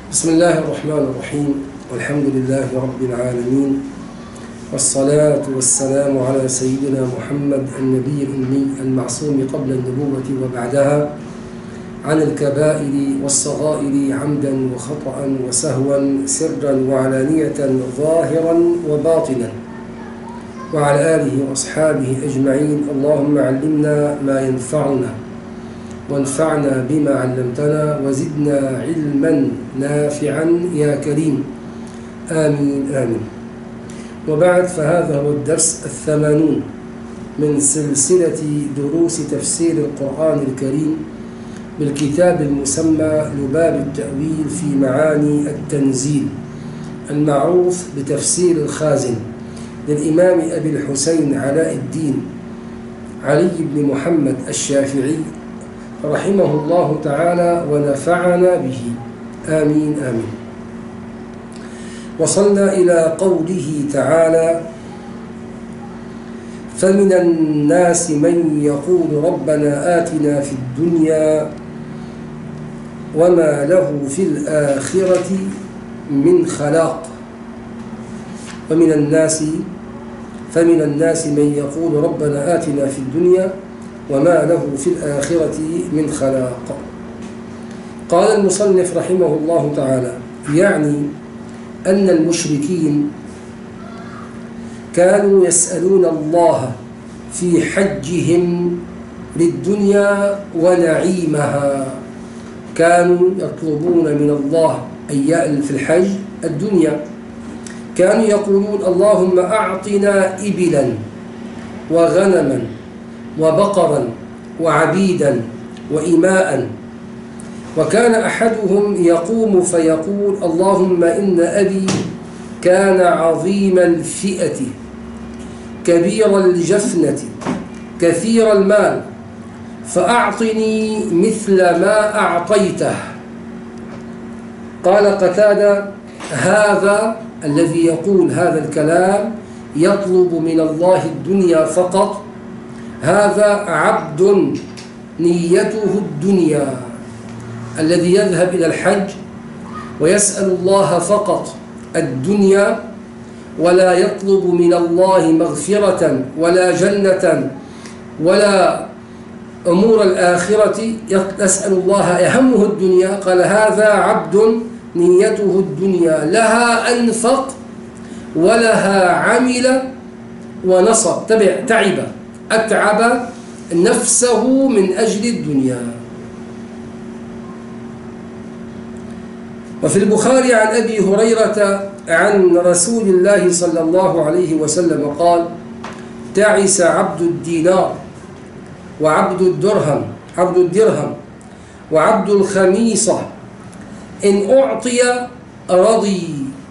بسم الله الرحمن الرحيم، والحمد لله رب العالمين، والصلاة والسلام على سيدنا محمد النبي الأمي المعصوم قبل النبوة وبعدها عن الكبائر والصغائر عمدا وخطأ وسهوا سرا وعلانية ظاهرا وباطنا، وعلى آله وأصحابه أجمعين. اللهم علمنا ما ينفعنا وانفعنا بما علمتنا وزدنا علما نافعا يا كريم، آمين آمين. وبعد، فهذا هو الدرس 80 من سلسلة دروس تفسير القرآن الكريم بالكتاب المسمى لباب التأويل في معاني التنزيل، المعروف بتفسير الخازن، للإمام أبي الحسين علاء الدين علي بن محمد الشافعي رحمه الله تعالى ونفعنا به، آمين آمين. وصلنا إلى قوله تعالى: فمن الناس من يقول ربنا آتنا في الدنيا وما له في الآخرة من خلاق. فمن الناس من يقول ربنا آتنا في الدنيا وما له في الآخرة من خلاق. قال المصنف رحمه الله تعالى: يعني أن المشركين كانوا يسألون الله في حجهم للدنيا ونعيمها، كانوا يطلبون من الله أي في الحج الدنيا، كانوا يقولون: اللهم أعطنا إبلا وغنما وبقرا وعبيدا وإماء. وكان أحدهم يقوم فيقول: اللهم إن أبي كان عظيم الفئة كبير الجفنة كثير المال، فأعطني مثل ما أعطيته. قال قتادة: هذا الذي يقول هذا الكلام يطلب من الله الدنيا فقط، هذا عبد نيته الدنيا، الذي يذهب إلى الحج ويسأل الله فقط الدنيا، ولا يطلب من الله مغفرة ولا جنة ولا أمور الآخرة، يسأل الله يهمه الدنيا. قال: هذا عبد نيته الدنيا، لها أنفق ولها عمل ونصب، تعب أتعب نفسه من أجل الدنيا. وفي البخاري عن أبي هريرة عن رسول الله صلى الله عليه وسلم قال: تعس عبد الدينار وعبد الدرهم وعبد الخميصة، إن أعطي رضي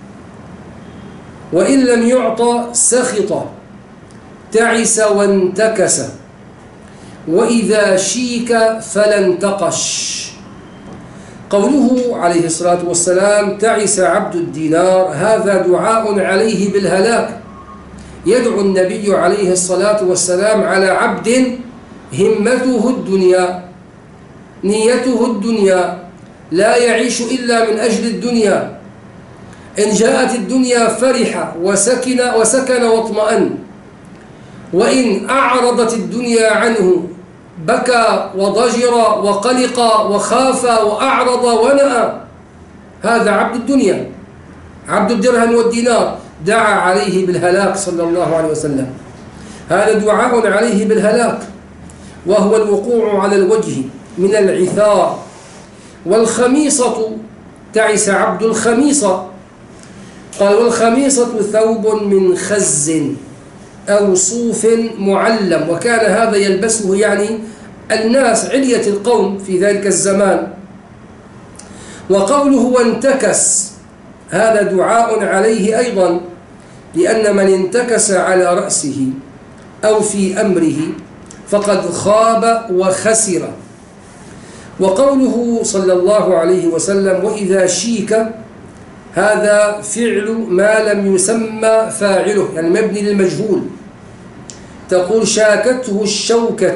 وإن لم يعطى سخط، تعس وانتكس، وإذا شيك فلا انتقش. قوله عليه الصلاة والسلام: تعس عبد الدينار، هذا دعاء عليه بالهلاك. يدعو النبي عليه الصلاة والسلام على عبد همته الدنيا، نيته الدنيا، لا يعيش إلا من أجل الدنيا. إن جاءت الدنيا فرح وسكن واطمأن، وإن أعرضت الدنيا عنه بكى وضجر وقلق وخاف وأعرض ونأى. هذا عبد الدنيا، عبد الدرهم والدينار، دعا عليه بالهلاك صلى الله عليه وسلم. هذا دعاء عليه بالهلاك، وهو الوقوع على الوجه من العثار. والخميصة، تعس عبد الخميصة. قال: والخميصة ثوب من خز أو صوف معلم، وكان هذا يلبسه يعني الناس، علية القوم في ذلك الزمان. وقوله وانتكس، هذا دعاء عليه أيضا، لأن من انتكس على رأسه أو في أمره فقد خاب وخسر. وقوله صلى الله عليه وسلم: وإذا شيك، هذا فعل ما لم يسمى فاعله، يعني مبني للمجهول. تقول: شاكته الشوكة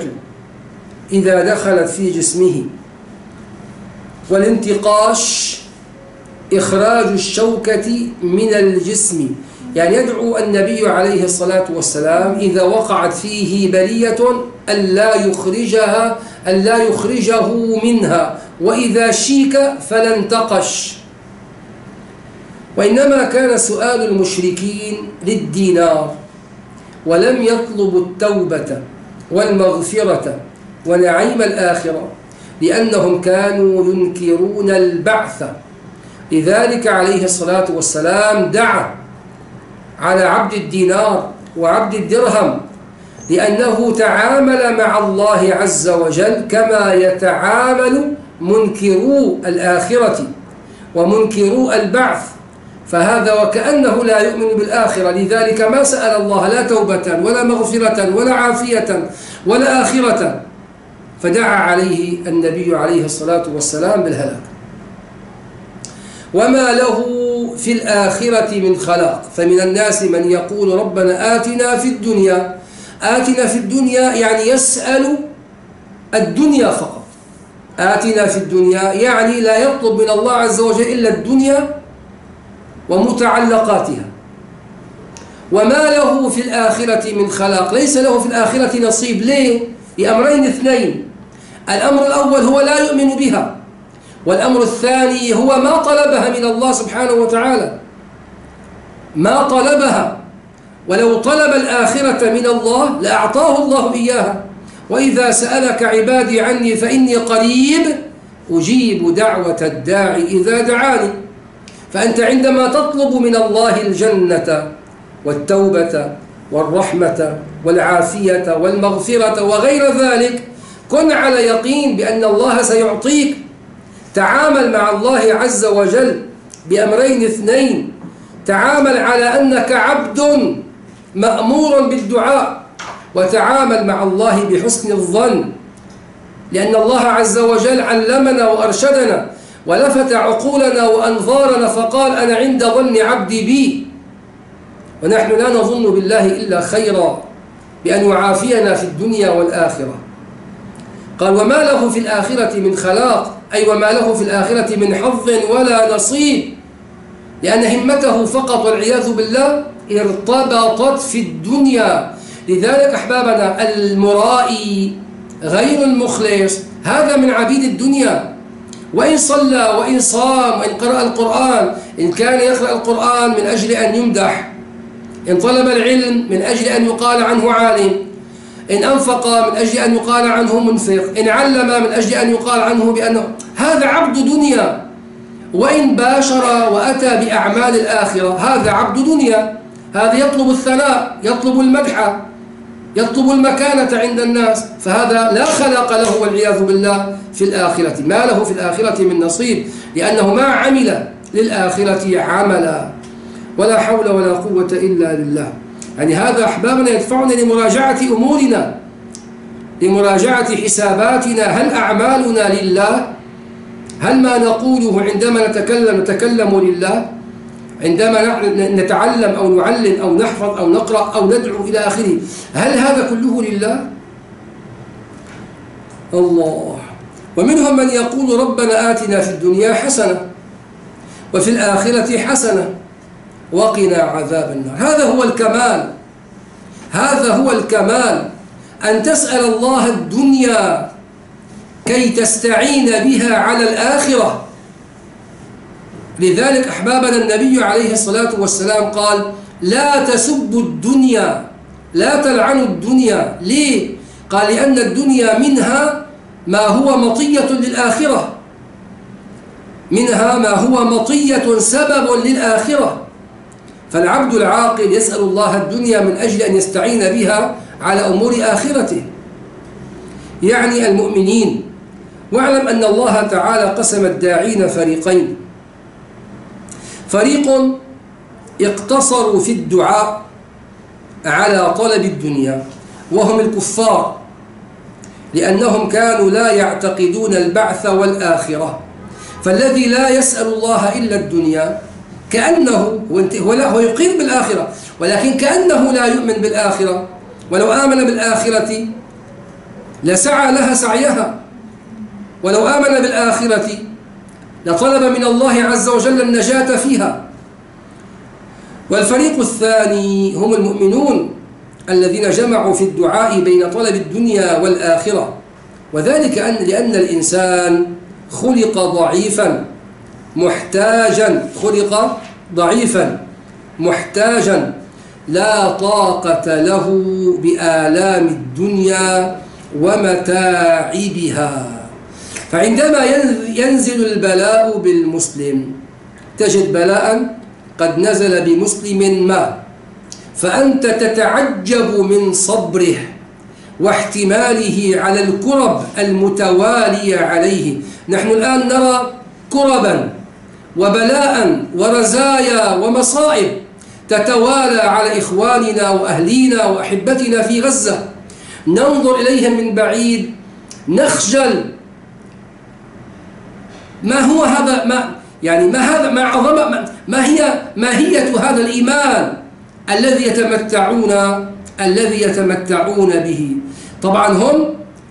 إذا دخلت في جسمه. والانتقاش إخراج الشوكة من الجسم، يعني يدعو النبي عليه الصلاة والسلام إذا وقعت فيه بلية ألا يخرجه منها، وإذا شيك فلا انتقش. وإنما كان سؤال المشركين للدينار، ولم يطلبوا التوبة والمغفرة ونعيم الآخرة، لأنهم كانوا ينكرون البعث. لذلك عليه الصلاة والسلام دعا على عبد الدينار وعبد الدرهم، لأنه تعامل مع الله عز وجل كما يتعامل منكرو الآخرة ومنكرو البعث، فهذا وكأنه لا يؤمن بالآخرة. لذلك ما سأل الله لا توبة ولا مغفرة ولا عافية ولا آخرة، فدعا عليه النبي عليه الصلاة والسلام بالهلاك. وما له في الآخرة من خلاق، فمن الناس من يقول ربنا آتنا في الدنيا. آتنا في الدنيا يعني يسأل الدنيا فقط. آتنا في الدنيا يعني لا يطلب من الله عز وجل إلا الدنيا ومتعلقاتها. وما له في الآخرة من خلاق، ليس له في الآخرة نصيب. ليه؟ لأمرين اثنين: الأمر الأول هو لا يؤمن بها، والأمر الثاني هو ما طلبها من الله سبحانه وتعالى، ما طلبها. ولو طلب الآخرة من الله لأعطاه الله إياها. وإذا سألك عبادي عني فإني قريب أجيب دعوة الداعي إذا دعاني. فأنت عندما تطلب من الله الجنة والتوبة والرحمة والعافية والمغفرة وغير ذلك، كن على يقين بأن الله سيعطيك. تعامل مع الله عز وجل بأمرين اثنين: تعامل على أنك عبد مأمور بالدعاء، وتعامل مع الله بحسن الظن، لأن الله عز وجل علمنا وأرشدنا ولفت عقولنا وأنظارنا فقال: أنا عند ظن عبدي بي. ونحن لا نظن بالله إلا خيرا، بأن يعافينا في الدنيا والآخرة. قال: وما له في الآخرة من خلاق، أي وما له في الآخرة من حظ ولا نصيب، لأن همته فقط والعياذ بالله ارتبطت في الدنيا. لذلك أحبابنا المرائي غير المخلص هذا من عبيد الدنيا، وإن صلى وإن صام وإن قرأ القرآن، إن كان يقرأ القرآن من أجل أن يمدح، إن طلب العلم من أجل أن يقال عنه عالم، إن أنفق من أجل أن يقال عنه منفق، إن علم من أجل أن يقال عنه بأنه هذا عبد دنيا. وإن باشر وأتى بأعمال الآخرة هذا عبد دنيا، هذا يطلب الثناء، يطلب المدح، يطلب المكانة عند الناس، فهذا لا خلاق له والعياذ بالله في الآخرة. ما له في الآخرة من نصيب، لأنه ما عمل للآخرة عملا. ولا حول ولا قوة إلا بالله. يعني هذا أحبابنا يدفعنا لمراجعة أمورنا، لمراجعة حساباتنا. هل أعمالنا لله؟ هل ما نقوله عندما نتكلم لله؟ عندما نتعلم أو نعلم أو نحفظ أو نقرأ أو ندعو إلى آخره، هل هذا كله لله؟ الله. ومنهم من يقول ربنا آتنا في الدنيا حسنة وفي الآخرة حسنة وقنا عذاب النار. هذا هو الكمال، هذا هو الكمال، أن تسأل الله الدنيا كي تستعين بها على الآخرة. لذلك أحبابنا النبي عليه الصلاة والسلام قال: لا تسبوا الدنيا، لا تلعنوا الدنيا. ليه؟ قال: لأن الدنيا منها ما هو مطية للآخرة، منها ما هو مطية سبب للآخرة. فالعبد العاقل يسأل الله الدنيا من أجل أن يستعين بها على أمور آخرته، يعني المؤمنين. واعلم أن الله تعالى قسم الداعين فريقين: فريق اقتصروا في الدعاء على طلب الدنيا وهم الكفار، لأنهم كانوا لا يعتقدون البعث والآخرة. فالذي لا يسأل الله إلا الدنيا كأنه هو يقيم بالآخرة، ولكن كأنه لا يؤمن بالآخرة. ولو آمن بالآخرة لسعى لها سعيها، ولو آمن بالآخرة لطلب من الله عز وجل النجاة فيها. والفريق الثاني هم المؤمنون الذين جمعوا في الدعاء بين طلب الدنيا والآخرة، وذلك لأن الإنسان خلق ضعيفا محتاجا لا طاقة له بآلام الدنيا ومتاعبها. فعندما ينزل البلاء بالمسلم، تجد بلاء قد نزل بمسلم ما، فأنت تتعجب من صبره واحتماله على الكرب المتوالية عليه. نحن الآن نرى كربا وبلاء ورزايا ومصائب تتوالى على إخواننا وأهلينا وأحبتنا في غزة، ننظر إليهم من بعيد نخجل. ما هو هذا؟ ما هي ماهية هذا الإيمان الذي يتمتعون به؟ طبعا هم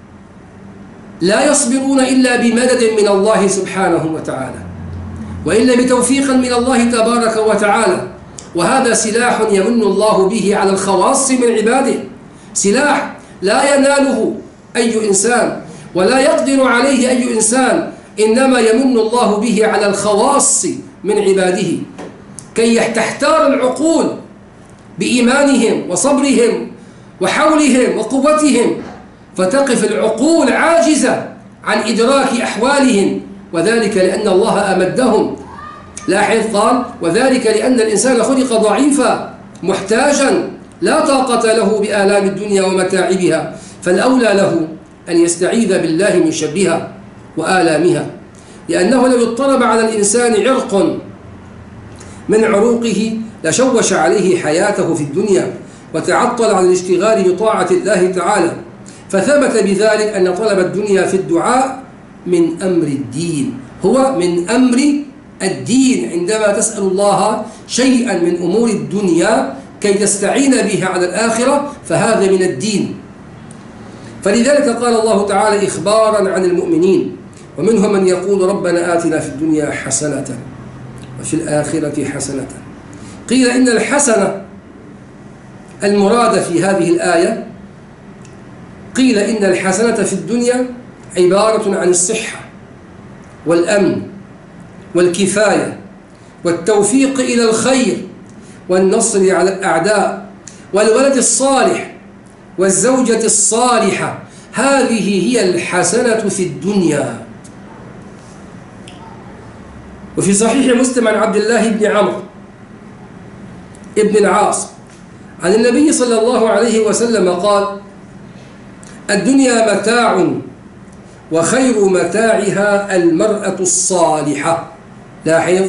لا يصبرون إلا بمدد من الله سبحانه وتعالى، وإلا بتوفيق من الله تبارك وتعالى. وهذا سلاح يمن الله به على الخواص من عباده، سلاح لا يناله أي إنسان ولا يقدر عليه أي إنسان، إنما يمن الله به على الخواص من عباده كي تحتار العقول بإيمانهم وصبرهم وحولهم وقوتهم، فتقف العقول عاجزة عن إدراك أحوالهم، وذلك لأن الله أمدهم. لاحظ قال: وذلك لأن الإنسان خلق ضعيفا محتاجا لا طاقة له بآلام الدنيا ومتاعبها، فالأولى له أن يستعيذ بالله من شرها وآلامها، لأنه لو اضطرب على الإنسان عرق من عروقه لشوش عليه حياته في الدنيا وتعطل عن الاشتغال بطاعة الله تعالى. فثبت بذلك أن طلب الدنيا في الدعاء من أمر الدين، هو من أمر الدين. عندما تسأل الله شيئا من أمور الدنيا كي تستعين به على الآخرة فهذا من الدين. فلذلك قال الله تعالى إخبارا عن المؤمنين: ومنهم من يقول ربنا آتنا في الدنيا حسنة وفي الآخرة حسنة. قيل إن الحسنة المراد في هذه الآية، قيل إن الحسنة في الدنيا عبارة عن الصحة والأمن والكفاية والتوفيق إلى الخير والنصر على الأعداء والولد الصالح والزوجة الصالحة. هذه هي الحسنة في الدنيا. وفي صحيح مسلم عن عبد الله بن عمرو ابن العاص عن النبي صلى الله عليه وسلم قال: الدنيا متاع وخير متاعها المرأة الصالحة. لاحظ: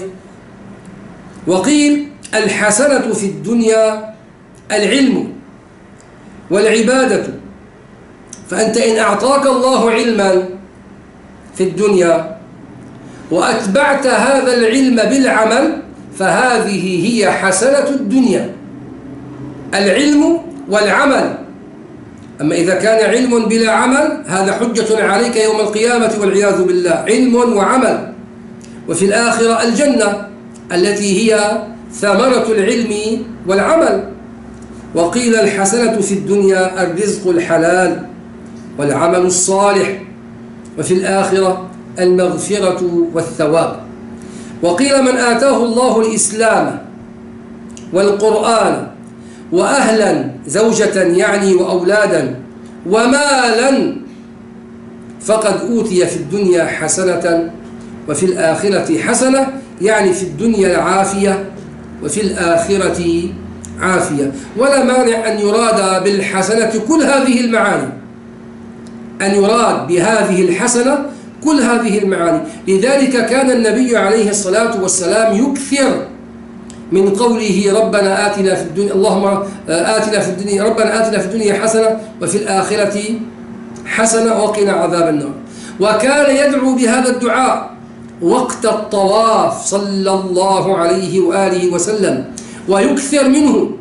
وقيل الحسنة في الدنيا العلم والعبادة، فأنت إن أعطاك الله علما في الدنيا وأتبعت هذا العلم بالعمل فهذه هي حسنة الدنيا، العلم والعمل. أما إذا كان علم بلا عمل هذا حجة عليك يوم القيامة والعياذ بالله، علم وعمل. وفي الآخرة الجنة التي هي ثمرة العلم والعمل. وقيل الحسنة في الدنيا الرزق الحلال والعمل الصالح، وفي الآخرة المغفرة والثواب. وقيل من آتاه الله الإسلام والقرآن وأهلا زوجة يعني وأولادا ومالا فقد أوتي في الدنيا حسنة وفي الآخرة حسنة، يعني في الدنيا العافية وفي الآخرة عافية. ولا مانع أن يراد بالحسنة كل هذه المعاني، أن يراد بهذه الحسنة كل هذه المعاني. لذلك كان النبي عليه الصلاة والسلام يكثر من قوله ربنا آتنا في الدنيا، اللهم آتنا في الدنيا، ربنا آتنا في الدنيا حسنة وفي الآخرة حسنة وقنا عذاب النار. وكان يدعو بهذا الدعاء وقت الطواف صلى الله عليه وآله وسلم ويكثر منه.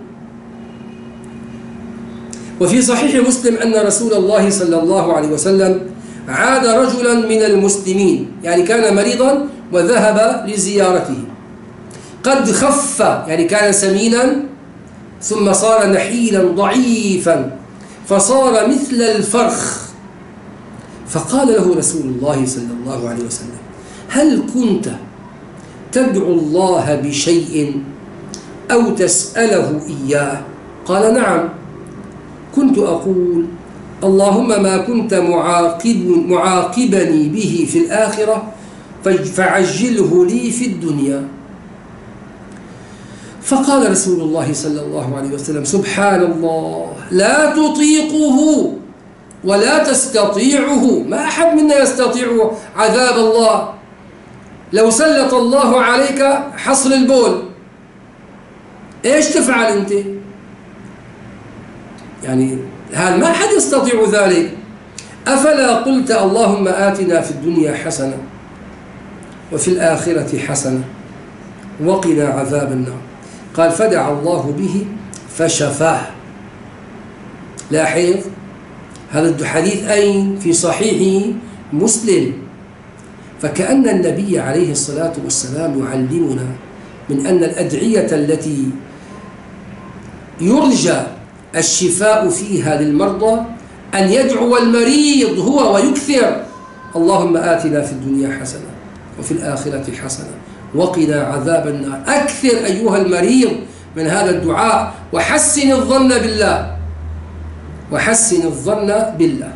وفي صحيح مسلم أن رسول الله صلى الله عليه وسلم عاد رجلا من المسلمين، يعني كان مريضا وذهب لزيارته. قد خف، يعني كان سمينا ثم صار نحيلا ضعيفا فصار مثل الفرخ. فقال له رسول الله صلى الله عليه وسلم: هل كنت تدعو الله بشيء أو تسأله إياه؟ قال: نعم، كنت أقول: اللهم ما كنت معاقبني به في الآخرة فعجله لي في الدنيا. فقال رسول الله صلى الله عليه وسلم: سبحان الله، لا تطيقه ولا تستطيعه. ما أحد منا يستطيع عذاب الله. لو سلط الله عليك حصر البول، إيش تفعل أنت؟ يعني هذا ما أحد يستطيع ذلك. أفلا قلت اللهم آتنا في الدنيا حسنة وفي الآخرة حسنة وقنا عذاب النار. قال: فدعا الله به فشفاه. لاحظ هذا الحديث أين؟ في صحيح مسلم. فكأن النبي عليه الصلاة والسلام يعلمنا من أن الأدعية التي يرجى الشفاء فيها للمرضى أن يدعو المريض هو ويكثر: اللهم آتنا في الدنيا حسنة وفي الآخرة حسنة وقنا عذاب النار. أكثر أيها المريض من هذا الدعاء، وحسن الظن بالله، وحسن الظن بالله.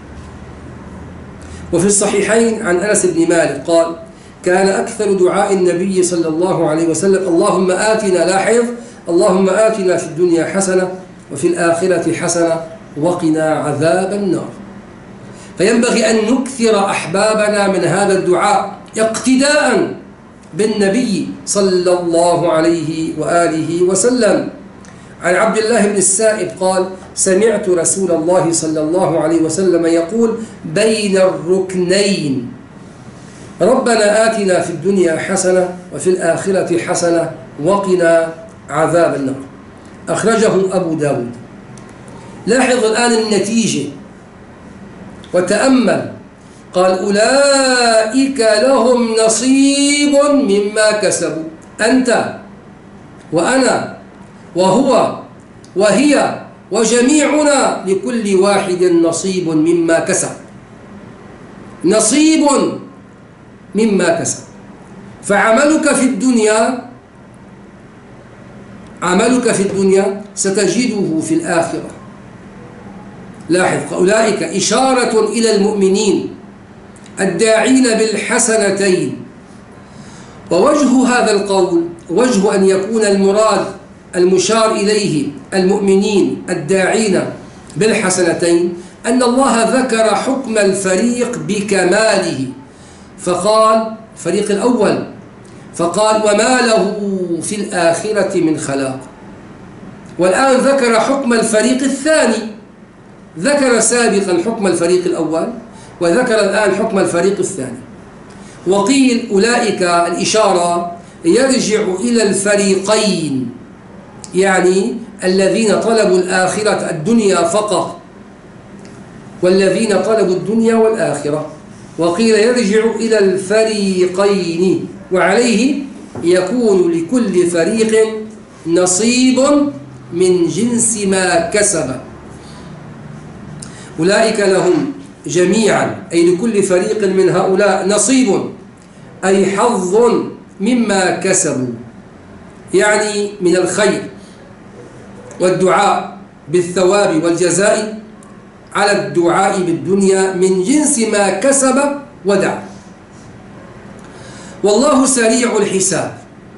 وفي الصحيحين عن أنس بن مالك قال: كان أكثر دعاء النبي صلى الله عليه وسلم: اللهم آتنا، لاحظ، اللهم آتنا في الدنيا حسنة وفي الآخرة حسنة وقنا عذاب النار. فينبغي أن نكثر أحبابنا من هذا الدعاء اقتداء بالنبي صلى الله عليه وآله وسلم. عن عبد الله بن السائب قال: سمعت رسول الله صلى الله عليه وسلم يقول بين الركنين: ربنا آتنا في الدنيا حسنة وفي الآخرة حسنة وقنا عذاب النار. أخرجه أبو داود. لاحظ الآن النتيجة وتأمل. قال: أولئك لهم نصيب مما كسبوا. أنت وأنا وهو وهي وجميعنا لكل واحد نصيب مما كسب، نصيب مما كسب. فعملك في الدنيا، عملك في الدنيا ستجده في الآخرة. لاحظ، أولئك إشارة إلى المؤمنين الداعين بالحسنتين. ووجه هذا القول، وجه أن يكون المراد المشار إليه المؤمنين الداعين بالحسنتين، أن الله ذكر حكم الفريق بكماله، فقال الفريق الأول، فقال: وما له في الآخرة من خلاق. والآن ذكر حكم الفريق الثاني. ذكر سابقا حكم الفريق الأول وذكر الآن حكم الفريق الثاني. وقيل أولئك الإشارة يرجع إلى الفريقين، يعني الذين طلبوا الآخرة الدنيا فقط والذين طلبوا الدنيا والآخرة. وقيل يرجع إلى الفريقين، وعليه يكون لكل فريق نصيب من جنس ما كسب. أولئك لهم جميعا، أي لكل فريق من هؤلاء، نصيب أي حظ مما كسبوا، يعني من الخير والدعاء بالثواب والجزاء على الدعاء بالدنيا من جنس ما كسب ودعا. والله سريع الحساب.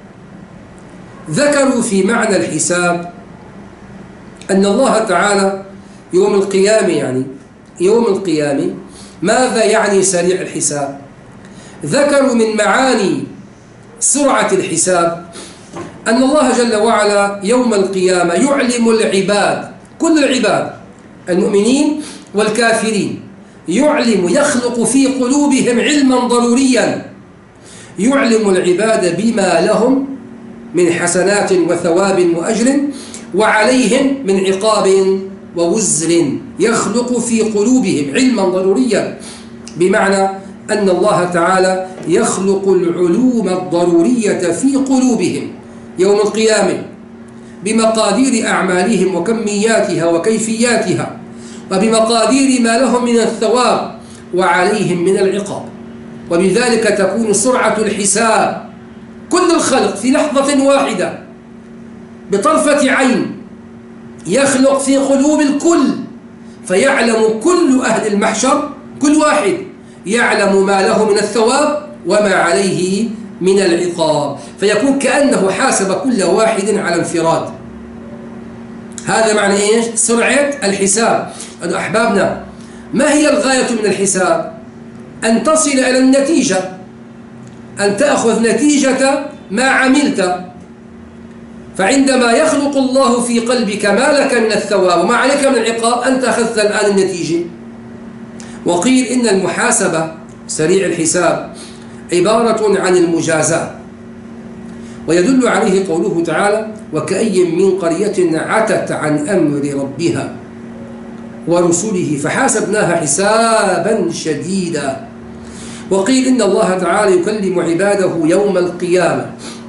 ذكروا في معنى الحساب أن الله تعالى يوم القيامة، يعني يوم القيامة، ماذا يعني سريع الحساب؟ ذكروا من معاني سرعة الحساب أن الله جل وعلا يوم القيامة يعلم العباد، كل العباد المؤمنين والكافرين، يعلم، يخلق في قلوبهم علما ضروريا، يعلم العباد بما لهم من حسنات وثواب وأجر وعليهم من عقاب ووزر. يخلق في قلوبهم علما ضروريا، بمعنى أن الله تعالى يخلق العلوم الضرورية في قلوبهم يوم القيامة بمقادير أعمالهم وكمياتها وكيفياتها، وبمقادير ما لهم من الثواب وعليهم من العقاب، وبذلك تكون سرعة الحساب. كل الخلق في لحظة واحدة بطرفة عين يخلق في قلوب الكل، فيعلم كل أهل المحشر، كل واحد يعلم ما له من الثواب وما عليه من العقاب، فيكون كأنه حاسب كل واحد على انفراد. هذا معنى إيش؟ سرعة الحساب. أحبابنا، ما هي الغاية من الحساب؟ أن تصل إلى النتيجة، أن تأخذ نتيجة ما عملت. فعندما يخلق الله في قلبك ما لك من الثواب وما عليك من العقاب، أنت أخذت الآن النتيجة. وقيل إن المحاسبة سريع الحساب عبارة عن المجازاة، ويدل عليه قوله تعالى: وكأي من قرية عتت عن أمر ربها ورسله فحاسبناها حسابا شديدا. وقيل إن الله تعالى يكلم عباده يوم القيامة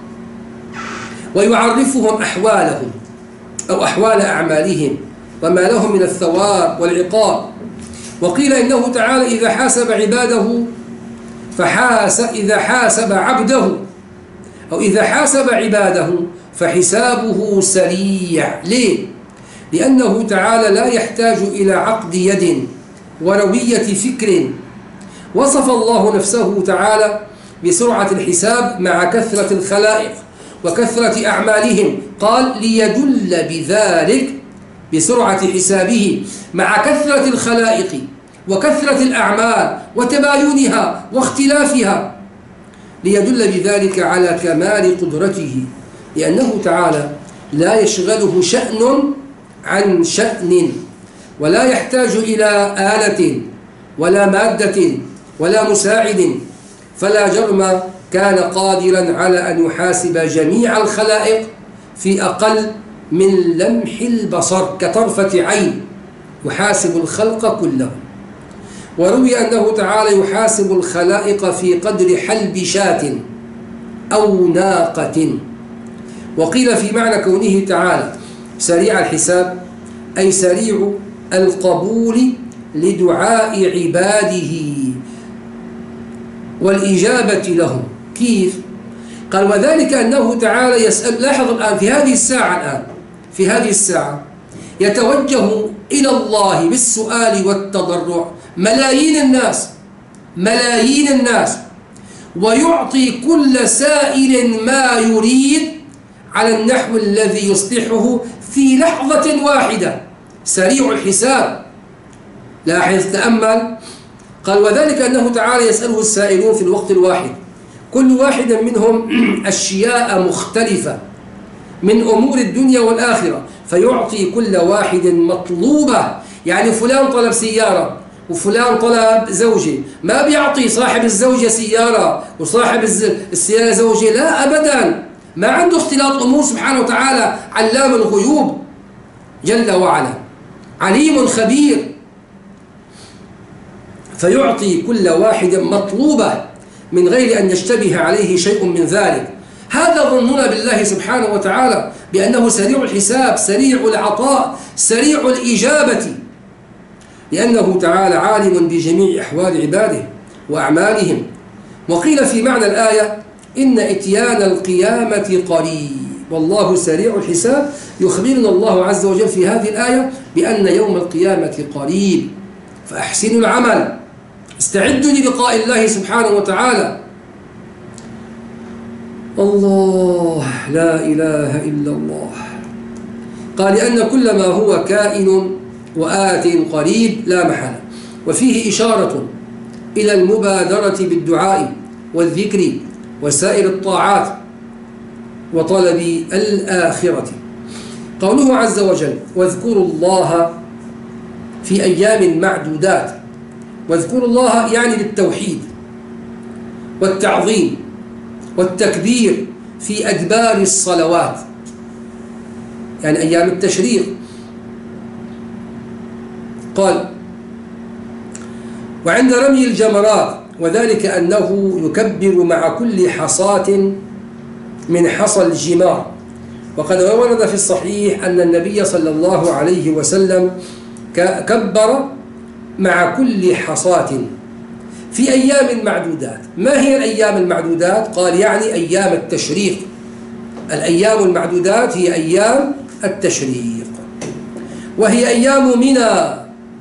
ويعرفهم أحوالهم أو أحوال أعمالهم وما لهم من الثواب والعقاب. وقيل إنه تعالى إذا حاسب عباده إذا حاسب عبده أو إذا حاسب عباده فحسابه سريع. ليه؟ لأنه تعالى لا يحتاج إلى عقد يد وروية فكر. وصف الله نفسه تعالى بسرعة الحساب مع كثرة الخلائق وكثرة أعمالهم، قال: ليدل بذلك بسرعة حسابه مع كثرة الخلائق وكثرة الأعمال وتباينها واختلافها، ليدل بذلك على كمال قدرته، لأنه تعالى لا يشغله شأن عن شأن، ولا يحتاج إلى آلة ولا مادة ولا مساعد، فلا جرم كان قادرا على أن يحاسب جميع الخلائق في أقل من لمح البصر كطرفة عين، يحاسب الخلق كلهم. وروي أنه تعالى يحاسب الخلائق في قدر حلب شاة أو ناقة. وقيل في معنى كونه تعالى سريع الحساب أي سريع القبول لدعاء عباده والإجابة لهم. كيف؟ قال: وذلك أنه تعالى يسأل. لاحظ الآن في هذه الساعة يتوجه إلى الله بالسؤال والتضرع ملايين الناس، ويعطي كل سائل ما يريد على النحو الذي يصلحه في لحظة واحدة. سريع الحساب. لاحظ، تأمل. قال: وذلك أنه تعالى يسأله السائلون في الوقت الواحد، كل واحد منهم أشياء مختلفة من أمور الدنيا والآخرة، فيعطي كل واحد مطلوبة. يعني فلان طلب سيارة وفلان طلب زوجة، ما بيعطي صاحب الزوجة سيارة وصاحب السيارة زوجة، لا أبدا، ما عنده اختلاط أمور. سبحانه وتعالى علام الغيوب جل وعلا، عليم خبير، فيعطي كل واحد مطلوبة من غير أن يشتبه عليه شيء من ذلك. هذا ظننا بالله سبحانه وتعالى بأنه سريع الحساب، سريع العطاء، سريع الإجابة، لأنه تعالى عالم بجميع أحوال عباده وأعمالهم. وقيل في معنى الآية: إن إتيان القيامة قريب والله سريع الحساب. يخبرنا الله عز وجل في هذه الآية بأن يوم القيامة قريب، فأحسنوا العمل، استعدوا للقاء الله سبحانه وتعالى. الله، لا إله إلا الله. قال: لأن كل ما هو كائن وآت قريب لا محالة. وفيه إشارة إلى المبادرة بالدعاء والذكر وسائر الطاعات وطلب الآخرة. قوله عز وجل: واذكروا الله في أيام معدودات. واذكروا الله يعني بالتوحيد والتعظيم والتكبير في أدبار الصلوات، يعني أيام التشريق. قال: وعند رمي الجمرات وذلك أنه يكبر مع كل حصاة من حصى الجمار. وقد ورد في الصحيح أن النبي صلى الله عليه وسلم كبر مع كل حصاة في أيام معدودات. ما هي الأيام المعدودات؟ قال يعني أيام التشريق. الأيام المعدودات هي أيام التشريق، وهي أيام منى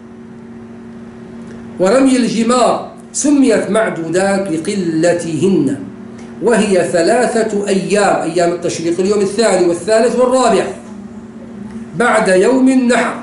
ورمي الجمار، سميت معدودات لقلتهن، وهي 3 أيام، أيام التشريق، اليوم الثاني والثالث والرابع بعد يوم النحر.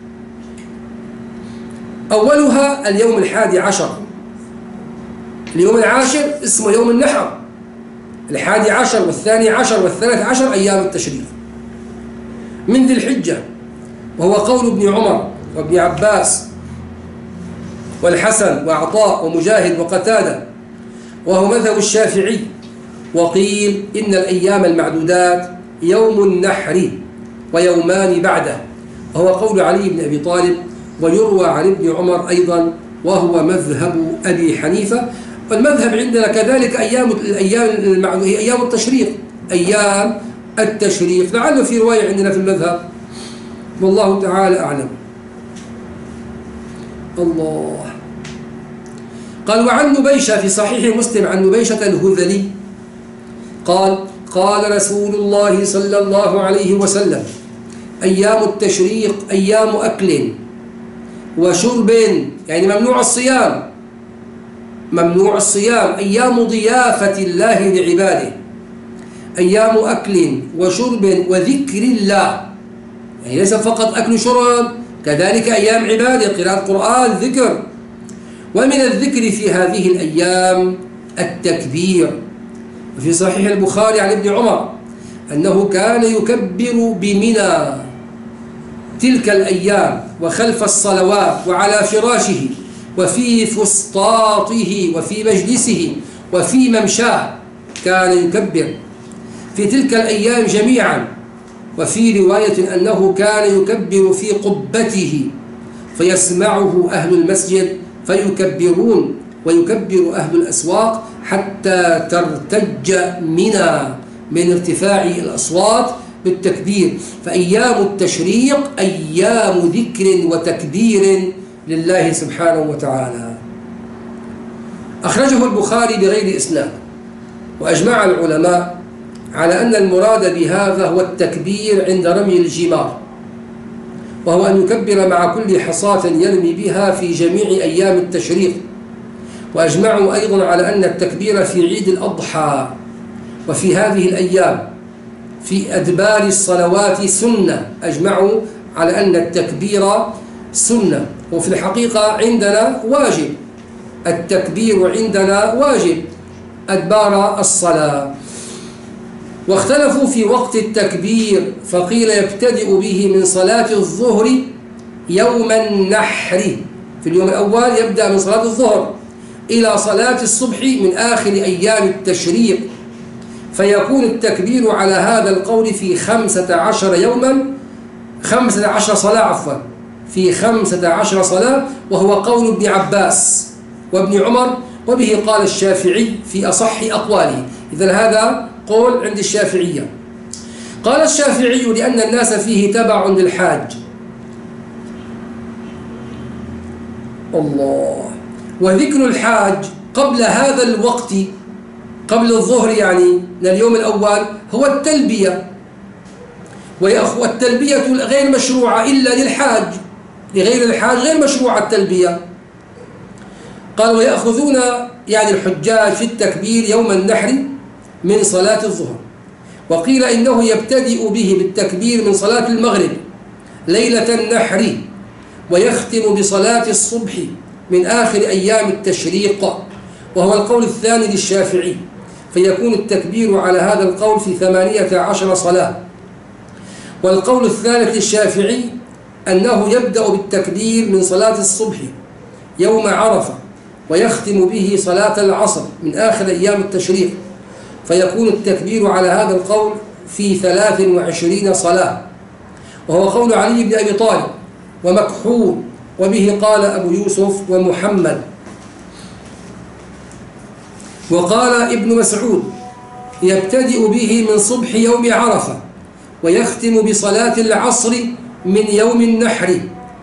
أولها اليوم 11، اليوم العاشر اسمه يوم النحر، 11 والثاني 10 والثالث 10 أيام التشريق من ذي الحجة، وهو قول ابن عمر وابن عباس والحسن وعطاء ومجاهد وقتادة، وهو مذهب الشافعي. وقيل إن الأيام المعدودات يوم النحر ويومان بعده، وهو قول علي بن أبي طالب، ويروى عن ابن عمر أيضا، وهو مذهب أبي حنيفة. والمذهب عندنا كذلك أيام التشريق، أيام التشريق، لعله في رواية عندنا في المذهب، والله تعالى أعلم. الله. قال: وعن نبيشة في صحيح مسلم عن نبيشة الهذلي قال: قال رسول الله صلى الله عليه وسلم: أيام التشريق أيام أكل وشرب، يعني ممنوع الصيام، ممنوع الصيام، أيام ضيافة الله لعباده، أيام أكل وشرب وذكر الله، يعني ليس فقط أكل وشرب، كذلك أيام عبادة، قراءة القرآن، ذكر. ومن الذكر في هذه الأيام التكبير. وفي صحيح البخاري عن ابن عمر أنه كان يكبر بمنى تلك الأيام وخلف الصلوات وعلى فراشه وفي فسطاطه وفي مجلسه وفي ممشاه، كان يكبر في تلك الأيام جميعا. وفي رواية أنه كان يكبر في قبته فيسمعه أهل المسجد فيكبرون، ويكبر أهل الأسواق حتى ترتج منى من ارتفاع الأصوات بالتكبير. فأيام التشريق أيام ذكر وتكبير لله سبحانه وتعالى. أخرجه البخاري بغير إسناد. وأجمع العلماء على أن المراد بهذا هو التكبير عند رمي الجمار، وهو أن يكبر مع كل حصاة يرمي بها في جميع أيام التشريق. وأجمعوا أيضا على أن التكبير في عيد الأضحى وفي هذه الأيام في أدبار الصلوات سنة. أجمعوا على أن التكبير سنة، وفي الحقيقة عندنا واجب، التكبير عندنا واجب أدبار الصلاة. واختلفوا في وقت التكبير، فقيل يبتدئ به من صلاة الظهر يوم النحر، في اليوم الأول يبدأ من صلاة الظهر إلى صلاة الصبح من آخر أيام التشريق، فيكون التكبير على هذا القول في 15 يوما، 15 صلاة عفوا، في 15 صلاة، وهو قول ابن عباس وابن عمر، وبه قال الشافعي في أصح أقواله. إذن هذا قول عند الشافعية. قال الشافعي: لأن الناس فيه تبع للحاج. الله. وذكر الحاج قبل هذا الوقت، قبل الظهر يعني من اليوم الأول، هو التلبية. والتلبية غير مشروعة إلا للحاج، لغير الحاج غير مشروعة التلبية. قال: ويأخذون يعني الحجاج في التكبير يوم النحر من صلاة الظهر. وقيل إنه يبتدئ به بالتكبير من صلاة المغرب ليلة النحر، ويختم بصلاة الصبح من آخر أيام التشريق، وهو القول الثاني للشافعي، فيكون التكبير على هذا القول في 18 صلاة. والقول الثالث للشافعي أنه يبدأ بالتكبير من صلاة الصبح يوم عرفة، ويختم به صلاة العصر من آخر أيام التشريق، فيكون التكبير على هذا القول في 23 صلاة، وهو قول علي بن أبي طالب ومكحول، وبه قال أبو يوسف ومحمد. وقال ابن مسعود: يبتدئ به من صبح يوم عرفة ويختم بصلاة العصر من يوم النحر.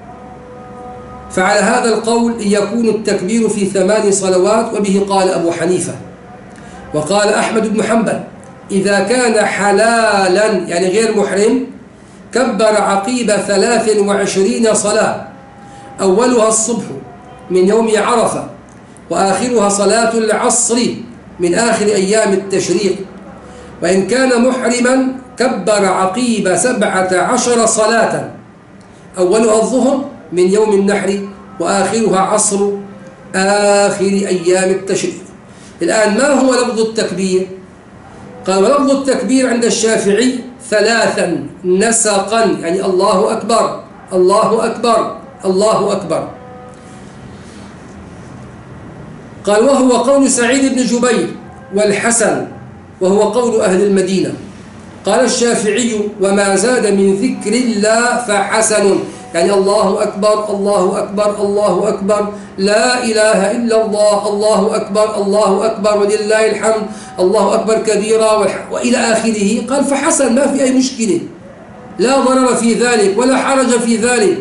فعلى هذا القول يكون التكبير في 8 صلوات، وبه قال أبو حنيفة. وقال أحمد بن حنبل: إذا كان حلالا يعني غير محرم كبر عقيب 23 صلاة، أولها الصبح من يوم عرفة، وآخرها صلاة العصر من آخر أيام التشريق. وإن كان محرما كبر عقيب 17 صلاة، أولها الظهر من يوم النحر، وآخرها عصر آخر أيام التشريق. الآن ما هو لفظ التكبير؟ قال: ولفظ التكبير عند الشافعي 3 نسقا، يعني الله أكبر الله أكبر الله أكبر. قال: وهو قول سعيد بن جبير والحسن، وهو قول أهل المدينة. قال الشافعي: وما زاد من ذكر الله فحسن، يعني الله أكبر الله أكبر الله أكبر، لا إله إلا الله، الله أكبر الله أكبر ولله الحمد، الله أكبر كبيرا، وإلى آخره. قال: فحسن، ما في أي مشكلة، لا ضرر في ذلك ولا حرج في ذلك.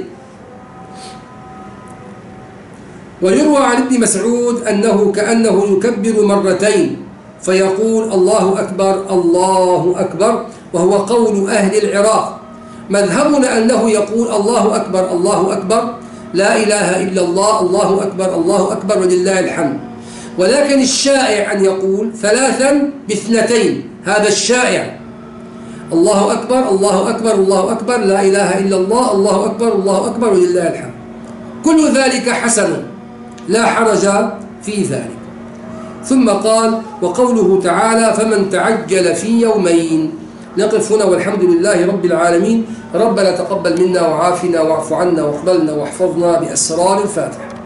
ويروى عن ابن مسعود أنه كأنه يكبر مرتين فيقول: الله أكبر الله أكبر، وهو قول أهل العراق. مذهبنا أنه يقول: الله أكبر الله أكبر، لا إله إلا الله، الله أكبر الله أكبر ولله الحمد. ولكن الشائع أن يقول 3 ب2، هذا الشائع: الله أكبر الله أكبر الله أكبر، لا إله إلا الله، الله أكبر الله أكبر ولله الحمد. كل ذلك حسن، لا حرج في ذلك. ثم قال: وقوله تعالى: فمن تعجل في يومين. نقف هنا والحمد لله رب العالمين. ربنا تقبل منا وعافنا واعف عنا واقبلنا واحفظنا بأسرار الفاتحة.